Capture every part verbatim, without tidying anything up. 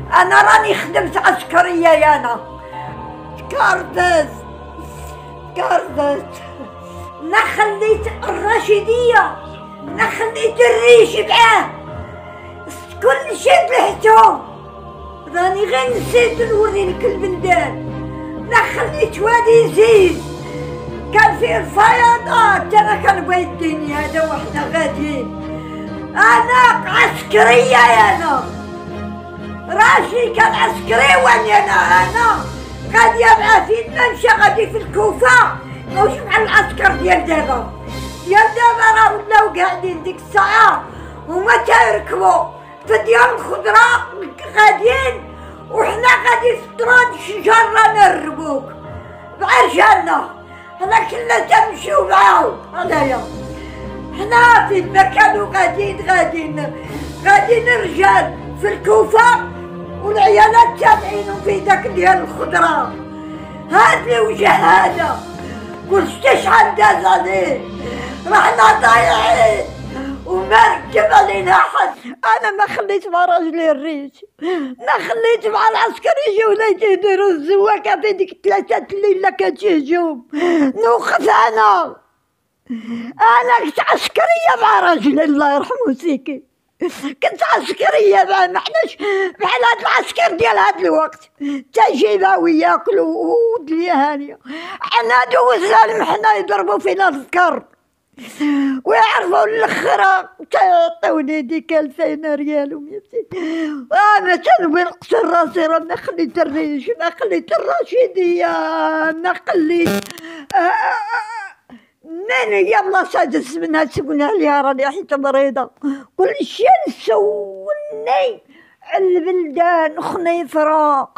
انا راني خدمت عسكريه يا انا كاردت كاردت انا خليت الرشيديه انا خليت الريش معاه كل شيء بلحتو راني غير نسيت نوري لك البلدان انا خليت وادي زيد كان فيه الفيضات انا كنبغي الدنيا هذا وحنا غاديين انا عسكريه يا انا راشي كان عسكري واني انا انا غاديه مع فينا مشى غادي في الكوفه ماهوش مع العسكر ديال دابا ديال دابا راه ولاو قاعدين ديك الساعه هما تيركبوا في ديال الخضره غاديين وحنا غادي في الطراد الشجر رانا نربوك مع رجالنا حنا كنا تنمشيو معاهم هنايا حنا فين ما كانوا غاديين غاديين غاديين الرجال في الكوفه والعيالات تابعينهم في داك ديال الخضره هاد الوجه هذا قلت شحال داز عليه رحنا ضايعين وما ركب علينا حد انا ما خليت مع راجلي الريش ما خليت مع العسكري يجيو ولا يديروا الزواكه في ديك ثلاثه الليله كتهجم نوقف انا انا كنت عسكريه مع راجلي الله يرحمه سيكي كنت عسكريه مع ما حناش بحال هاد العسكر ديال هاد الوقت تجيبها وياكلوا ودنيا هانيه حنا دوزنا المحنه يضربوا فينا الذكر ويعرفوا الاخرى تعطوني ديك ألفين ريال وميتين انا تنبغي نقتل راسي راه ما خليت الريش ما خليت الرشيديه ما خليت من هي بلاصه دز منها تقول عليها راني حيت مريضه كل شيء نسولني البلدان خنيفره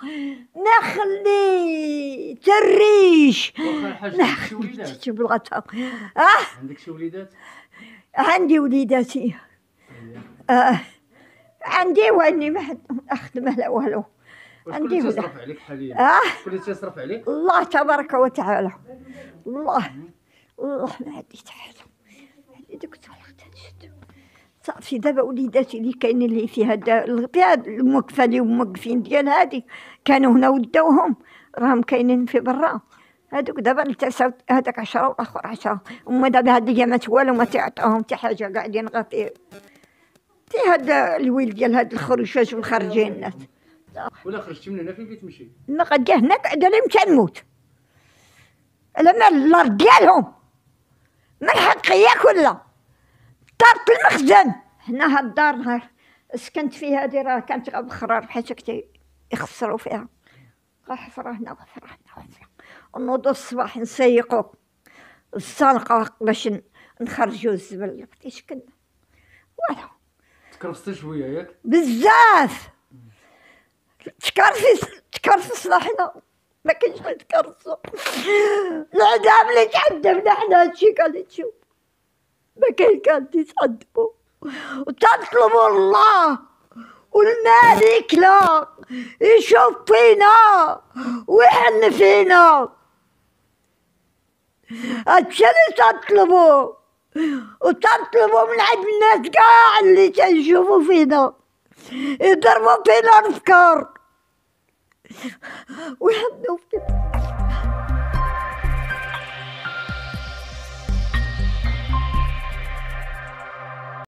نخلي تريش نخلي شي بلغتها اه عندك شي وليدات؟ عندي وليداتي اه عندي واني ما حد اخدم لا والو عندي ولاد تصرف عليك حاليا اه كل تصرف عليك الله تبارك وتعالى الله الله ما عندي حاجه عندي دوك صافي دابا وليداتي اللي كاينين اللي فيها فيها الموقفه اللي موقفين ديال هادي كانوا هنا وداوهم راهم كاينين في برا هادوك دابا التساو هذاك عشرة والاخر عشرة هما دابا هاد الايامات والو ما تعطوهم حتى حاجه قاعدين غير في في هاد الويل ديال هاد الخروجات والخارجين الناس ولا خرجتي من هنا فين كتمشي؟ ما غادي هناك عاد متى نموت على مال الارض ديالهم من حقي ياك ولا طارت المخزن هنا هاد الدار نهار سكنت فيها هادي راه كانت غير بخرار بحال هكا يخسروا فيها غا حفره هنا وحفره هنا وحفره ونوضو الصباح نسيقو السانقه باش نخرجو الزبل بديش كنا والو تكرفستي شويه ياك بزاف تكرفس تكرفسنا حنا ما كاينش غير تكرفسو العذاب اللي تعذبنا حنا هادشي كان تشوف ما كاين كان تيتعذبوا وتطلبوا الله والمالك لا يشوف فينا ويحن فينا هادشي اللي تطلبوا وتطلبوا من عند الناس كاع اللي تنشوفوا فينا يضربوا فينا الافكار ويحنوا فينا.